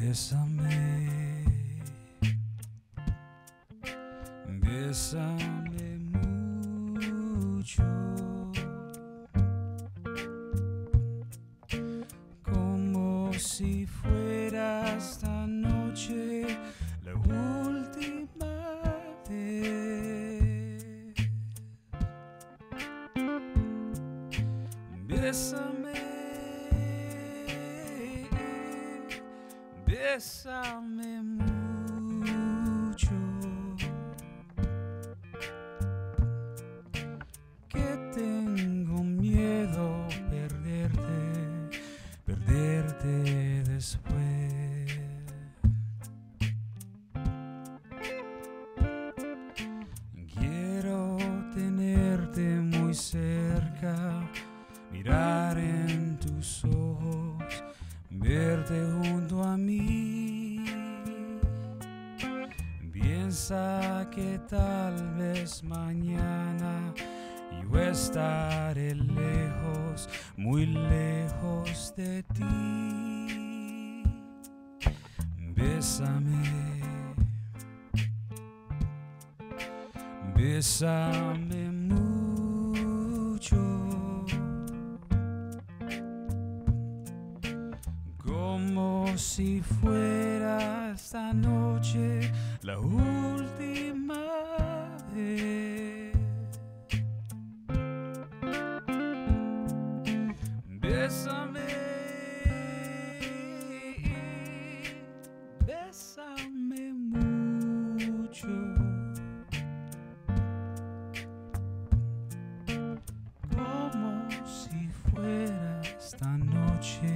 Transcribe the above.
Bésame, bésame mucho, como si fuera esta noche la última vez. Bésame, bésame mucho, que tengo miedo perderte después. Quiero tenerte muy cerca, mirar en tus ojos, verte junto a mí. Piensa que tal vez mañana yo estaré lejos, muy lejos de ti. Bésame, bésame mucho, como si fuera esta noche la última vez. Bésame, bésame mucho, como si fuera esta noche